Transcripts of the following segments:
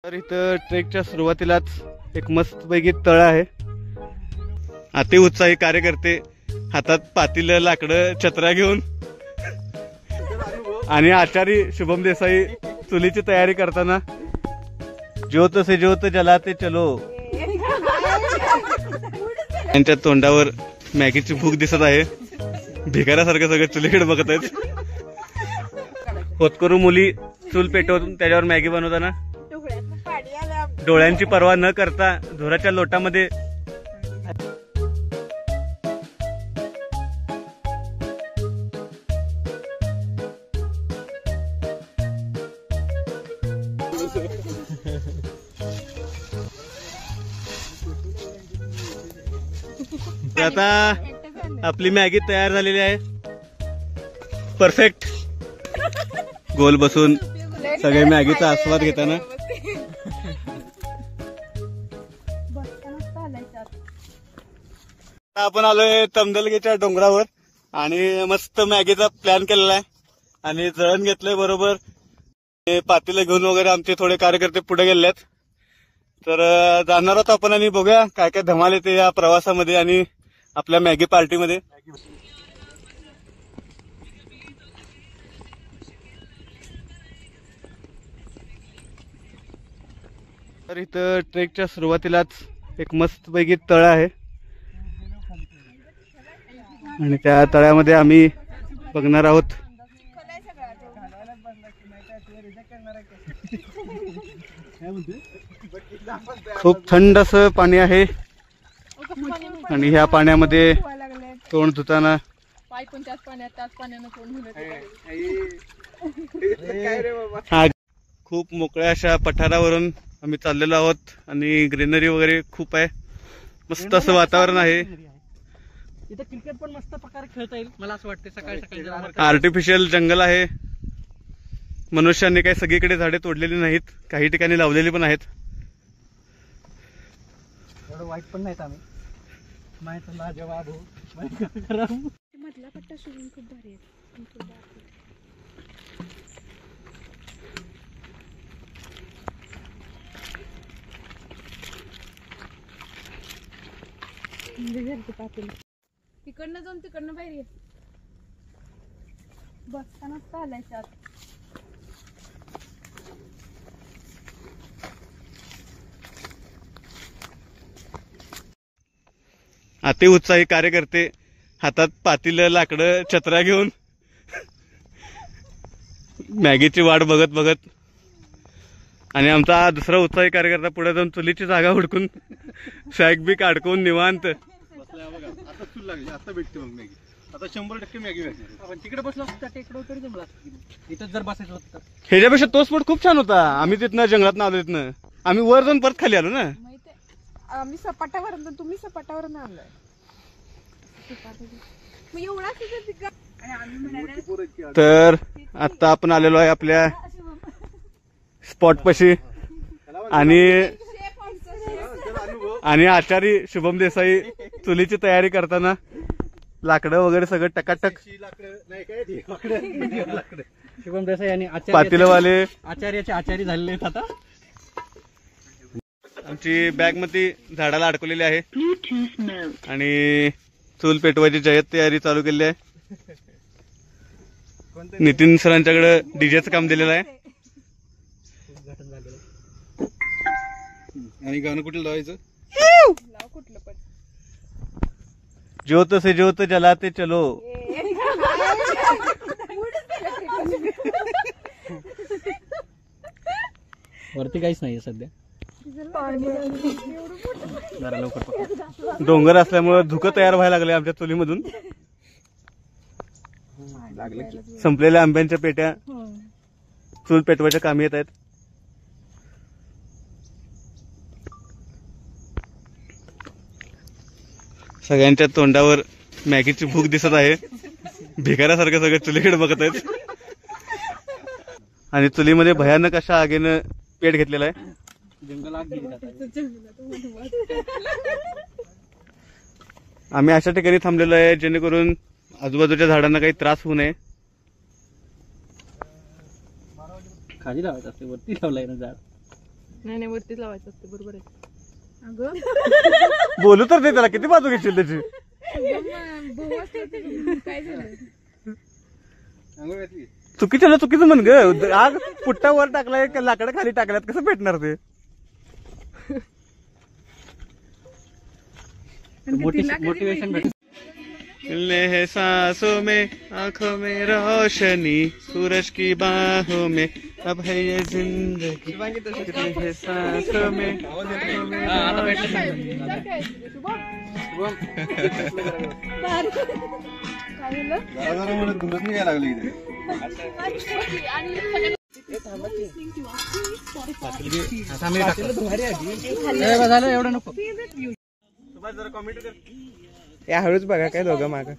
तर इथं ट्रेकच्या सुरुवातीलाच एक मस्तपैकी तळ आहे. अति उत्साही कार्यकर्ते हातात पातील लाकडं छत्र्या घेऊन आणि आचारी शुभम देसाई चुलीची तयारी करताना ज्योत से ज्योत जलाते चलो. त्यांच्या तोंडावर मॅगीची भूक दिसत आहे. भिकाऱ्यासारखं सगळं चुलीकडे बघत आहेत. होतकरू मुली चूल पेटवून त्याच्यावर मॅगी बनवताना डोळ्यांची पर्वा न करता धुराच्या लोटामध्ये आता आपली मॅगी तयार झालेली आहे. परफेक्ट गोल बसून सगळे मॅगीचा आस्वाद घेताना आपण आलोय तमदलगेच्या डोंगरावर आणि मस्त मॅगीचा प्लॅन केलेला आहे आणि जळण घेतलंय बरोबर. पातीला घेऊन वगैरे आमचे थोडे कार्यकर्ते पुढे गेलेत. तर जाणार आहोत आपण आणि बघूया काय काय धमाल येते या प्रवासामध्ये आणि आपल्या मॅगी पार्टीमध्ये. तर इथं ट्रेकच्या सुरुवातीलाच एक मस्तपैकी तळ आहे आणि त्या तळ्यामध्ये आम्ही बघणार आहोत खूप थंड असं पाणी आहे आणि ह्या पाण्यामध्ये तोंड धुताना खूप मोकळ्या अशा पठारावरून आम्ही चाललेलो आहोत आणि ग्रीनरी वगैरे खूप आहे. मस्त असं वातावरण आहे. इथं क्रिकेट पण मस्त प्रकारे खेळता येईल मला असं वाटतं. सकाळी सकाळी आर्टिफिशियल जंगल आहे. मनुष्याने काही सगळीकडे झाडे तोडलेली नाहीत, काही ठिकाणी लावलेली पण आहेत. एवढं वाईट पण नाहीत आम्ही. माहित ना जवाब हो मधला पट्टा सोडून खूप भारी आहे. तिकडनं जाऊन तिकडनं बाहेर ये. बसतानाच चालायचं. अति उत्साही कार्यकर्ते हातात पातील लाकडं छत्र्या घेऊन मॅगीची वाट बघत बघत आणि आमचा दुसरा उत्साही कार्यकर्ता पुढे जाऊन चुलीची जागा हुडकून सॅक बी काढकून निवांत. आता चूल लागली, आता भेटते मग मॅगी. आता 100% मॅगी भेटणार. आपण तिकडे बसलो असतो टेकडो तरी जमला. इथं जर बसायचं होतं ह्याच्यापेक्षा तो स्पॉट खूप छान होता. आम्ही तिथनं जंगलात आलो. तिथनं आम्ही वर जाऊन परत खाली आलो ना. आम्ही सपाटावर, तुम्ही सपाटावर आणलाय. तर आता आपण आलेलो आहे आपल्या स्पॉट पाशी आणि आचारी शुभम देसाई चुलीची तयारी करताना लाकडं वगैरे सगळं टकाटक. शुभम देसाई आणि पातीलवाले आचार्याचे आचारी झालेले आहेत. आता आमची बॅग मध्ये झाडाला अडकवलेली आहे आणि चूल पेटवायची जय्यत तयारी चालू केली आहे. नितीन सरांच्याकडे डीजेचं काम दिलेलं आहे. आणि गाणं कुठलं लावायचं? कुठलं पण ज्योत से ज्योत जलाते चलो. वरती काहीच नाहीये सध्या. जरा लवकर डोंगर असल्यामुळे धुकं तयार व्हायला लागले आमच्या चुलीमधून. संपलेल्या आंब्यांच्या पेट्या चूल पेटवायच्या कामी येत आहेत. सगळ्यांच्या तोंडावर मॅगीची भूक दिसत आहे. भिकाऱ्यासारखं सगळं चुलीकडे बघत आहेत आणि चुलीमध्ये भयानक अशा आगीनं पेट घेतलेला आहे. आम्ही अशा ठिकाणी थांबलेलो आहे जेणेकरून आजूबाजूच्या झाडांना काही त्रास होऊ नये. खाली लावायचं असते, वरती लावलाय ना झाड. नाही नाही वरतीच लावायचं असते बरोबर आहे. अगं बोलू तर दे त्याला, किती बाजू घेशील त्याची. काय झालं आंघोळ घातली. चुकीच्या चुकीचं म्हण ग. आग पुट्टा वर टाकलाय लाकडं खाली टाकल्यात, कसं भेटणार ते. मोटिवेशन भेट. है सांसों में आंखों में रोशनी, सूरज की बाहों में अब है ये जिंदगी, है सांसों में आंखों में रोशनी. जरा म्हणत घुमत नाही लागली इथे. झालं एवढं नको. जरा कॉमेंट कर. या हळूच बघा काय दोघं माग.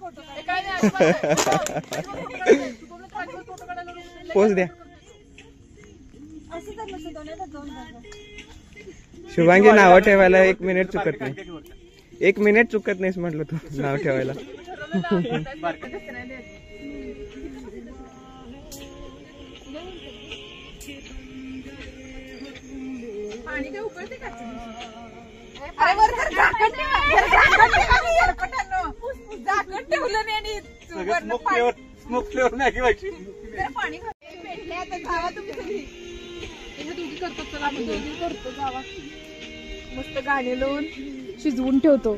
पोच द्या. शुभांगी नाव ठेवायला 1 मिनिट चुकत नाही. 1 मिनिट चुकत नाहीस म्हटलं तू नाव ठेवायला. पाणी काय उकळते का? अरे वर जर झाकण ठेवा, जर झाकण ठेवा मी सरपटांनो. झाकण ठेवलं नाही आणि वरनं पाणी. स्मोक फ्लेवर मॅगी व्हायची. जरा पाणी घाल. पेटले आता जावा तुम्ही सगळी. हे दोघी करतो चला आपण दोघी करतो जावा. मस्त गाणे लावून शिजवून ठेवतो.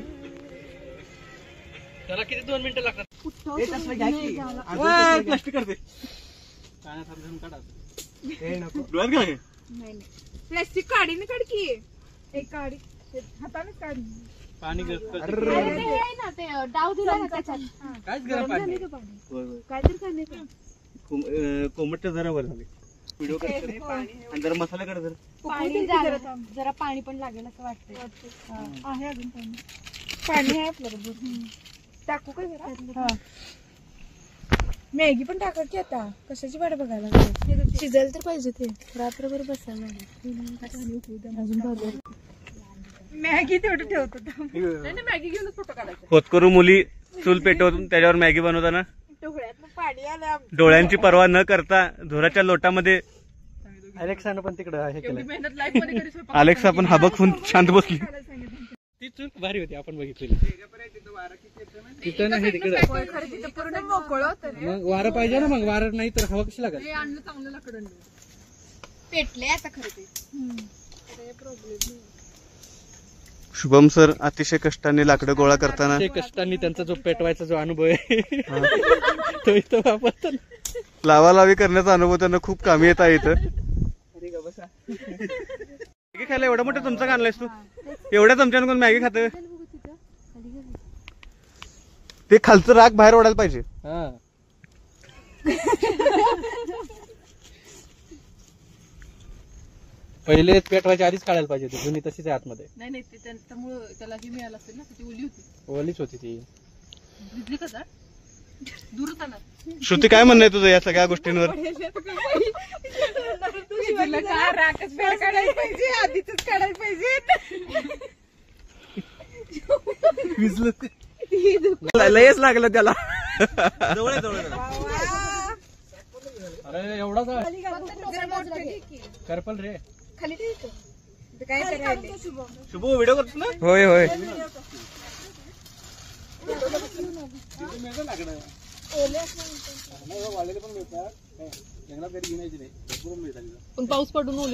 त्याला किती 2 मिनिटं लागतात. प्लास्टिक करते. डोळ्यात काय नाही नाही प्लास्टिक काढीने काढ की. एक काढी हाताने काढ. पाणी ते आहे ना ते डाव दिला ना त्याच्यात. काहीच गरम पाणी. काहीतरी खाणे का कोमटच्या जरा वर झाले. व्हिडिओ करते आणि जरा मसाला कर. जरा पाणी जरा पाणी पण लागेल असं वाटतं. आहे अजून पाणी आहे आपल्याबरोबर. टाकू का जरा. मॅगी पण टाका की आता. कशाची वाट बघायला शिजायला तर पाहिजे ते. रात्रभर बसायला अजून मॅगी तेवढं ठेवतो. मॅगी घेऊनच फोटो काढायचा. होतकरू मुली चूल पेटवून त्याच्यावर मॅगी बनवताना डोळ्यात पाणी आलं. डोळ्यांची पर्वा न करता धुराच्या लोटामध्ये अलेक्सानं पण तिकडं हे केलं. मेहनत लाईफ मध्ये कधी स्वयंपाक अलेक्सा पण हाबक होऊन शांत बसली. ती चूक भारी होती आपण बघितलेली. तिथं नाही तिकडं. खरं तिथं पूर्ण मोकळं होतं रे. मग वारं पाहिजे ना. मग वारं नाही तर हवा कशी लागेल. हे आणलं चांगलं लाकडं पेटले आता खरं ते. प्रॉब्लेम शुभम सर अतिशय कष्टाने लाकडं गोळा करताना ते कष्टांनी त्यांचा जो पेटवायचा जो अनुभव आहे तो इथं वापरतात. लावालावी करण्याचा अनुभव त्यांना खूप कामी येत आहे. इथं मॅगी खायला एवढा मोठा चमचा का आणलायस तू? एवढ्या चमच्यानं कोण मॅगी खात? ते खालचं राग बाहेर ओढायला पाहिजे. हा पहिले पेटवायच्या आधीच काढायला पाहिजे होती. जुनी तशीच आहे आतमध्ये. नाही नाही त्यामुळे त्याला ही मिळालं असेल ना. ती ओली होती. ओलीच होती ती. भिजली का जर दूर जाणार. श्रुती काय म्हणणं आहे तुझं या सगळ्या गोष्टींवर? राखच बाहेर काढायला पाहिजे. आधीच काढायला पाहिजे. लयच लागलं त्याला. अरे एवढा करपल रे. खाली काय करायला शुभ व्हिडिओ करतो ना. होय होय. पण पाऊस पडून ओली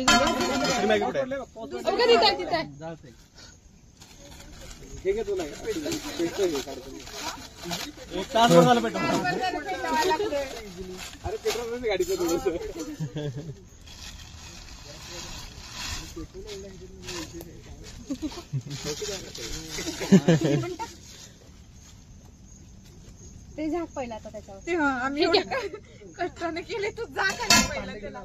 ते झाक पहिला आता त्याच्यावर. आम्ही कष्टाने केले. तू जा पहिला त्याला.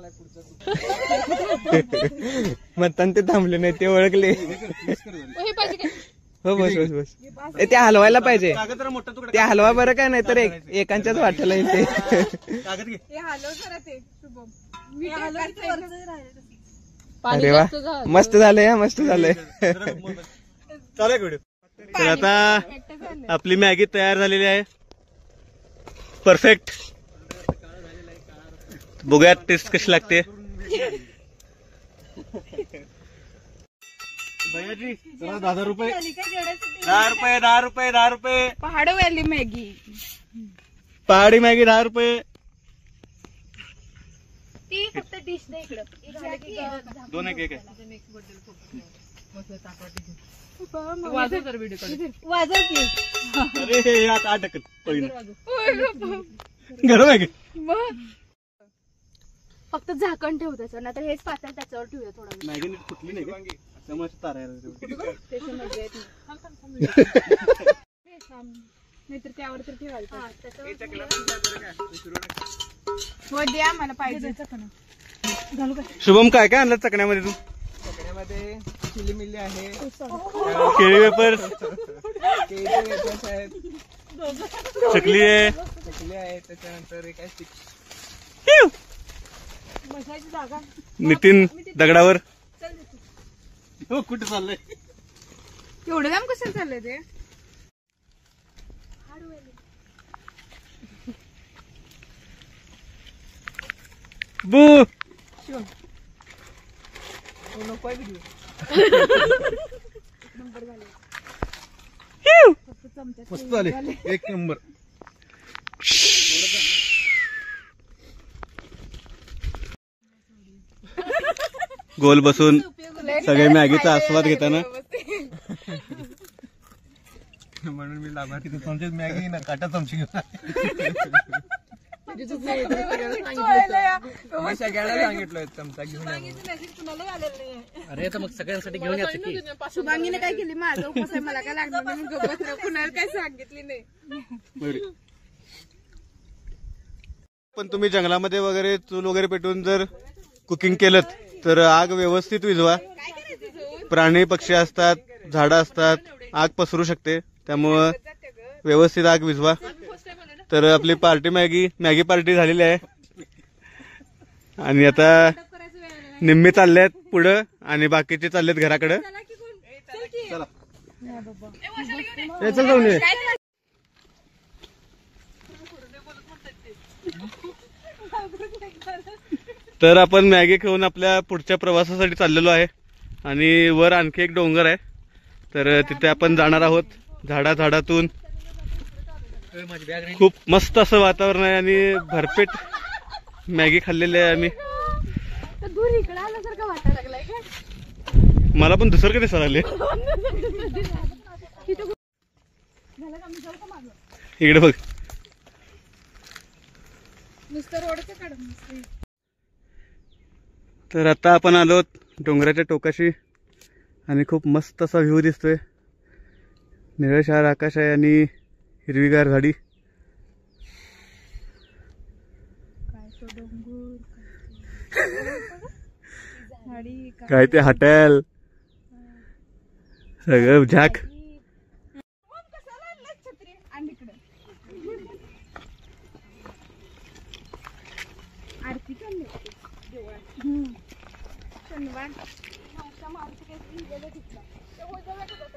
म्हणताना ते थांबले नाही. ते ओळखले. हे पाहिजे काय? हो बस बस बस. ते हलवायला पाहिजे. ते हलवा बरं काय नाही तर एकांच्याच वाटेला येते. हे हलव जरा ते शुभम. मी अरे वा मस्त झालंय. मस्त झालंय. चालेल व्हिडिओ. तर आता आपली मॅगी तयार झालेली आहे. परफेक्ट. बघूयात टेस्ट कशी लागते. भैयाजी चला 10 रुपये 10 रुपये 10 रुपये 10 रुपये पहाडो व्हॅली मॅगी पहाडी मॅगी 10 रुपये ती फक्त डिश दे इकडं 2 एक एक वाजव की अरे आता 8 पहिलं गरम आहे की फक्त झाकण ठेव त्याचं नाहीतर हेच पातळ त्याच्यावर ठेवूया थोडा वेळ. मॅगी नीट फुटली नाही का त्यामुळे तारायला त्याची मजा येत नाही. नाहीतर त्यावर तर ठेवायचं हो द्या मला पाहिजे घालू का शुभम काय काय आणलं चकण्यामध्ये तू चकण्यामध्ये चिली मिली आहे, केळी वेपर्स केळीचे वेफर्स आहेत, चकली आहे चकली आहे, त्याच्यानंतर एक आहे बसायची जागा नितीन दगडावर हो कुठे चाललंय एवढं काम कसं चाललंय ते बू नको आहे व्हिडिओ. मस्त झाले एक नंबर. गोल बसून सगळे मॅगीचा आस्वाद घेताना म्हणून मी लाभार्थी तुमची मॅगी ना काटा चमची घेऊन मी सगळ्याला सांगितलोय चमचा घेऊन या म्हणून. अरे तर मग सगळ्यांसाठी घेऊन यायचं की शुभांगीने काय केली माझं उपवास आहे मला काय लागणार नाही मी गप्पच राहू. कुणाला काय सांगितली नाही पण तुम्ही जंगलामध्ये वगैरे चूल वगैरे पेटून जर कुकिंग केलं तर आग व्यवस्थित विझवा. प्राणी पक्षी असतात, झाडं असतात, आग पसरू शकते, त्यामुळं व्यवस्थित आग विझवा. तर आपली पार्टी मॅगी पार्टी झालेली आहे आणि आता निम्मे चाललेत पुढं आणि बाकीचे चाललेत घराकडं. चल जाऊन ये. तर आपण मॅगी खाऊन आपल्या पुढच्या प्रवासासाठी चाललेलो आहे आणि वर आणखी एक डोंगर आहे तर तिथे आपण जाणार आहोत. झाडातून खूप मस्त असं वातावरण आहे आणि भरपेट मॅगी खाल्लेली आहे आम्ही. दूर इकडे आल्यासारखं वाटायला लागलाय का मला पण दुसरं कधी दिसायला लागले इकडे बघ. नुसतं रोडचं काढून तर आता आपण आलो डोंगराच्या टोकाशी आणि खूप मस्त असा व्ह्यू दिसतोय. निळशार आकाश आहे आणि हिरवीगार झाडी. काय ते हॉटेल सगळं झाक. आरती पण शनिवार